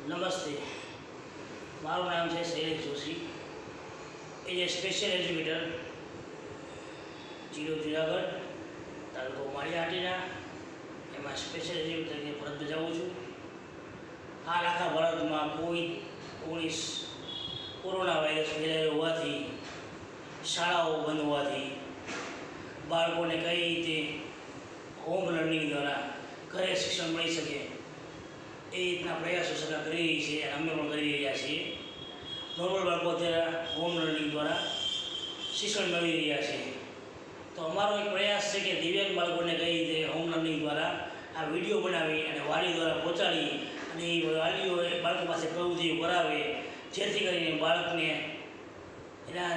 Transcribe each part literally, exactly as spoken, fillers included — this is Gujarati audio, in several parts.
નમસ્તે, મારું નામ છે શૈલેષ જોશી. એ જે સ્પેશિયલ એજ્યુકેટર જિલ્લો જુનાગઢ, તાલુકો માળિયાહાટીના, એમાં સ્પેશિયલ એજ્યુકેટર તરીકે ફરજ બજાવું છું. હાલ આખા ભારતમાં કોવિડ ઓગણીસ કોરોના વાયરસ ફેલાયેલો હોવાથી, શાળાઓ બંધ હોવાથી બાળકોને કઈ રીતે હોમ લર્નિંગ દ્વારા ઘરે શિક્ષણ મળી શકે એ રીતના પ્રયાસો સરકાર કરી રહી છે અને અમે પણ કરી રહ્યા છીએ. નોર્મલ બાળકો અત્યારે હોમ લર્નિંગ દ્વારા શિક્ષણ મેળવી રહ્યા છે. તો અમારો એક પ્રયાસ છે કે દિવ્યાંગ બાળકોને કઈ રીતે હોમ લર્નિંગ દ્વારા આ વિડીયો બનાવી અને વાલી દ્વારા પહોંચાડી અને એ વાલીઓ બાળકો પાસે પ્રવૃત્તિઓ કરાવે, જેથી કરીને બાળકને એના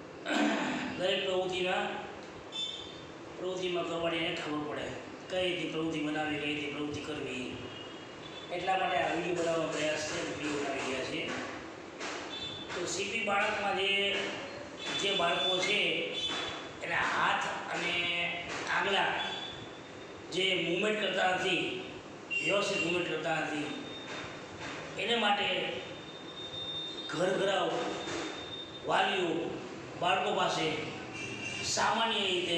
દરેક પ્રવૃત્તિમાં પ્રવૃત્તિમાં કરવાની એને ખબર પડે કઈ રીતે પ્રવૃત્તિ બનાવવી, કઈ રીતે પ્રવૃત્તિ કરવી. એટલા માટે આ વિડીયો બનાવવાનો પ્રયાસ છે, વિડીયો બનાવી રહ્યા છીએ. તો સીપી બાળકમાં જે જે બાળકો છે એના હાથ અને આંગળા જે મૂવમેન્ટ કરતા નથી, વ્યવસ્થિત મૂવમેન્ટ કરતા નથી, એને માટે ઘર ઘરાવ વાલીઓ બાળકો પાસે સામાન્ય રીતે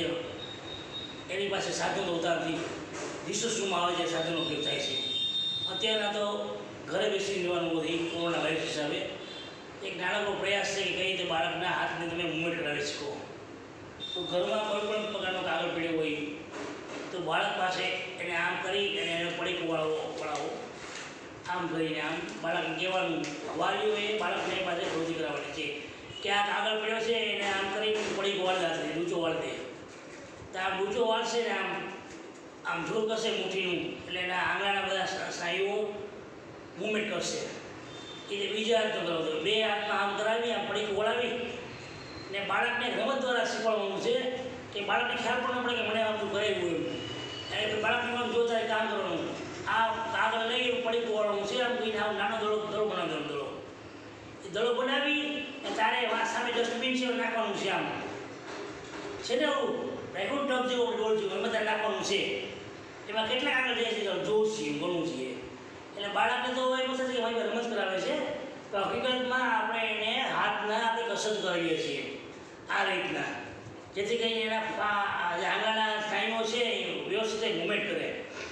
એની પાસે સાધનો હોતા નથી. રિસોર્સ રૂમમાં આવે છે, સાધનો ઉપયોગ થાય છે. અત્યારના તો ઘરે બેસી રહેવાનું નથી કોરોના વાયરસ હિસાબે. એક નાનકડો પ્રયાસ છે કે કઈ રીતે બાળકના હાથને તમે મૂવમેન્ટ કરાવી શકો. તો ઘરમાં કોઈ પણ પ્રકારનો કાગળ પીડ્યો હોય તો બાળક પાસે એને આમ કરી અને એને પડીકું વાળવો પડાવો, આમ કરીને આમ બાળકને કહેવાનું, વાલીઓએ બાળકને એ પાસે પ્રવૃત્તિ કરાવવાની છે કે આ કાગળ પીડ્યો છે એને આમ કરી પડીકું વાળતા થશે, ડૂચો વાળ દે. તો આ ડૂચો વાળશે ને આમ આમ જોર કરશે મુઠ્ઠીનું, એટલે એના આંગળાના બધા સ્નાયુઓ મૂવમેન્ટ કરશે. એટલે બીજા હાથનો કરાવતો, બે હાથમાં આમ કરાવી આમ પડીકું વળાવી ને બાળકને રમત દ્વારા શીખવાડવાનું છે કે બાળકને ખ્યાલ પણ ન પડે કે મને આમ કરાવ્યું એમ. એટલે બાળકને આમ જોતા કામ કરવાનું, આ કાગળ લઈ પડીકું વળવાનું છે, આમ કહીને આમ નાનો દડો દડો બનાવવાનો દડો એ દડો બનાવી અને તારે સામે ડસ્ટબિન છે નાખવાનું છે. આમ છે ને એવું રેકોર્ડ ટપ જેવો ડોલ જેવો એમાં બધા નાખવાનું છે. એમાં કેટલા આગળ જાય છે જોઉં છીએ, ગણવું છીએ. એટલે બાળકને તો એમ થશે કે ભાઈ રમત કરાવે છે, તો હકીકતમાં આપણે એને હાથના આપણે કસરત કરાવીએ છીએ આ રીતના, જેથી કરીને એના આંગળાના સ્નાયુઓ છે એ વ્યવસ્થિત મૂવમેન્ટ કરે.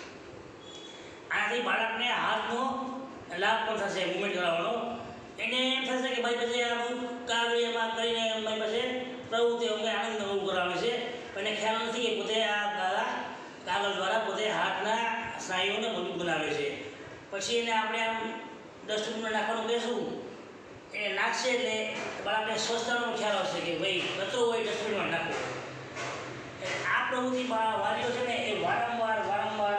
આનાથી બાળકને હાથનો લાભ પણ થશે મૂવમેન્ટ કરાવવાનો. એને એમ થશે કે ભાઈ પછી આ કાગળિયામાં કરીને મારી પાસે પ્રવૃત્તિઓ કે આનંદ અનુભવ કરાવે છે, પણ એને ખ્યાલ નથી કે પોતે આ દાદા કાગળ દ્વારા પોતે હાથના સ્નાયુઓને મજબૂત બનાવે છે. પછી એને આપણે આમ ડસ્ટબિનમાં નાખવાનું કહેશું, એને નાખશે એટલે બાળકને સ્વચ્છતાનો ખ્યાલ આવશે કે ભાઈ કચરો હોય ડસ્ટબિનમાં નાખવો. આ પ્રવૃત્તિ વાલીઓ છે ને એ વારંવાર વારંવાર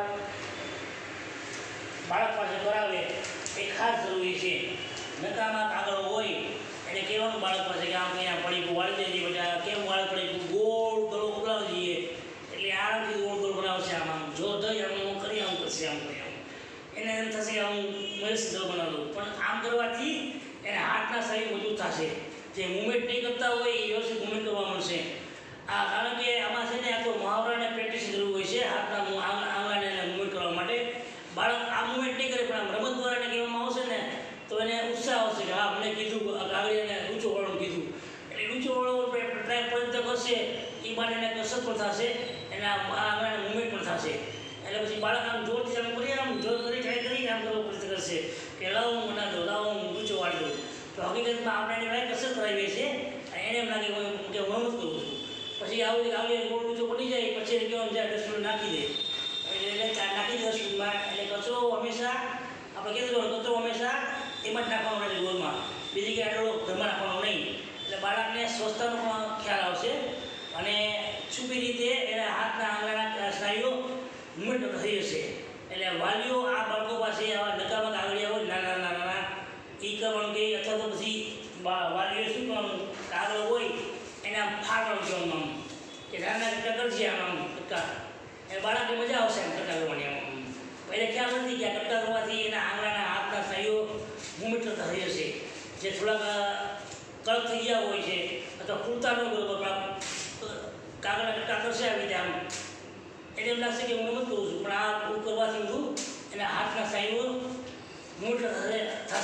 બાળક પાસે કરાવે એ ખાસ જરૂરી છે. નકામા કાગળો હોય એને કહેવાનું બાળક પાસે કે આમ અહીંયા પડીકું વાળી દેજે બેટા, કેમ વાળ પડીકું ગોળ દડો ઉડાવી દઈએ એટલે આરામથી ગોળ ગોળ બનાવશે. આમ આમ જો દઈ આમ કરી આમ કરશે, આમ કરી આમ એને એમ થશે કે હું વ્યવસ્થિત દડો બનાવું. પણ આમ કરવાથી એને હાથના શરીર મજબૂત થશે. જે મૂવમેન્ટ નહીં કરતા હોય એ વ્યવસ્થિત મૂવમેન્ટ કરવા મળશે. આ કારણ કે આમાં છે ને આ તો મહાવરાને પ્રેક્ટિસ જરૂર હોય છે હાથના આંગળાને એને મૂવમેન્ટ કરવા માટે. બાળક આ મૂવમેન્ટ નહીં કરે પણ આમ રમત દ્વારા એને કહેવામાં આવશે ને તો એને ઉત્સાહ આવશે કે હા મને કીધું કાગળિયાને ઊંચો વળવાનું કીધું, એટલે ઊંચો વળવો ટ્રાય પ્રયત્ન કરશે. એ માટે એને કસરત પણ થશે, એના આંગળાને મૂવમેન્ટ પણ થશે. એટલે પછી બાળક આમ જોરથી આમ કરી આમ જોર કરી ટ્રાય કરી આમ કરવો પ્રયત્ન કરશે કે લાવો હું બના દઉં, લાવો હું ઊંચો વાળી દઉં. તો હકીકતમાં આપણે એને વાય કસરત કરાવીએ છીએ અને એને એમ લાગે કે હું રમત કરું છું. પછી આવું આવડી ગોળ ઊંચો પડી જાય પછી એને કહેવાનું જ્યાં ડસ્ટબિન નાખી દે એટલે નાખી દે ડસ્ટબિનમાં. એટલે કચરો હંમેશા આપણે કીધું કચરો હંમેશા એમાં જ નાખવાનો નથી ગોળમાં, બીજી કે આટલો ઘરમાં નાખવાનો નહીં. એટલે બાળકને સ્વચ્છતાનો પણ ખ્યાલ આવશે અને છુપી રીતે એના હાથના આંગળાના સ્નાયુઓ મૂવમેન્ટ થઈ જશે. એટલે વાલીઓ આ બાળકો પાસે આવા નકામા કાગળિયા હોય નાના નાના નાના એ કરવાનું કે અથવા તો પછી વાલીઓ શું કરવાનું કાગળ હોય એને આમ ફાડવાનું કહેવાનું આમ કે નાના કટકા કરશે આમ આમ કટકા, એ બાળકને મજા આવશે આમ કટકા કરવાની. આમ પહેલે ખ્યાલ નથી કે આ કટકા કરવાથી એના આંગળાના હાથના સ્નાયુઓ મૂવમેન્ટ કરતા થઈ જશે. જે થોડાક કળક થઈ ગયા હોય છે અથવા ખૂલતા ન બરોબર કાગળના કટકા કરશે આવી રીતે આમ એટલે એમ લાગશે કે હું રમત કરું છું, પણ આ કરવાથી હું એના હાથના સ્નાયુઓ મૂળ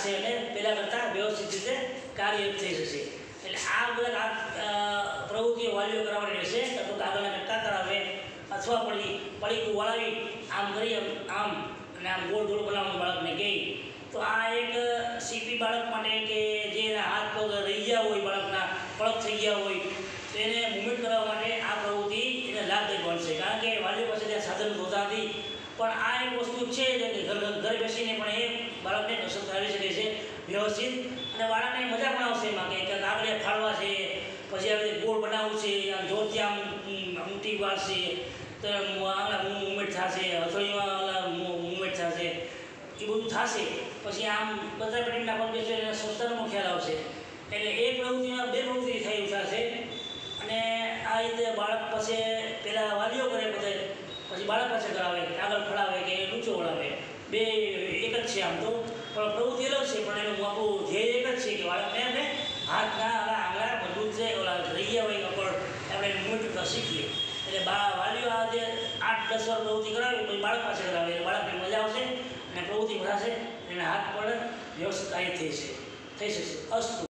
થશે અને પહેલાં કરતાં વ્યવસ્થિત રીતે કાર્ય થઈ જશે. એટલે આ બધા પ્રવૃત્તિઓ વાલીઓ કરાવવાની રહેશે. કાં તો કાગળના કટકા કરાવે અથવા પડી પડીકું વળાવી આમ કરી આમ અને આમ ગોળ ગોળ બનાવવાનું બાળકને કહે. તો આ એક સીપી બાળક માટે કે જે એના હાથ પગ રહી ગયા હોય, બાળકના કળપ થઈ ગયા હોય, તો એને મૂવમેન્ટ કરવા માટે આ પ્રવૃત્તિ એને લાભદાયક બનશે. કારણ કે વાલીઓ પાસે ત્યાં સાધન હોતા નથી, પણ આ એક વસ્તુ છે જે ઘર ઘરે બેસીને પણ એ બાળકને કસરત કરાવી શકે છે વ્યવસ્થિત, અને બાળકને મજા પણ આવશે એમાં કે કાગળિયા ફાડવા છે, પછી આવી રીતે ગોળ બનાવવું છે, આમ જોરથી આમ ઊંટી વાળશે તો આંગળા મૂવમેન્ટ થશે, હથોડીમાં મૂવમેન્ટ થશે, એ બધું થશે. પછી આમ બધા પેટીના પગ બેસે એને સ્વચ્છતાનો ખ્યાલ આવશે. એટલે એ પ્રવૃત્તિમાં બે પ્રવૃત્તિ થઈ ઉઠાશે. અને આ રીતે બાળક પાસે પહેલાં વાલીઓ કરે બધા, પછી બાળક પાસે કરાવે, આગળ ફળાવે કે ઊંચો વળાવે, બે એક જ છે આમ તો, પણ પ્રવૃત્તિ અલગ છે. પણ એનું આપણું ધ્યેય એક જ છે કે બાળકને આપણે હાથના ઓલા આંગળા મજબૂત છે, ઓલા રહી ગયા હોય કપડ આપણે મૂવમેન્ટ કરતા શીખીએ. એટલે બા વાલીઓ આ જે આઠ દસ વાર પ્રવૃત્તિ કરાવે પછી બાળક પાસે કરાવે એટલે બાળકને મજા આવશે અને પ્રવૃત્તિ ભરાશે, એના હાથ પર વ્યવસ્થિત કાર્ય થઈ છે થઈ શકશે. અસ્તુ.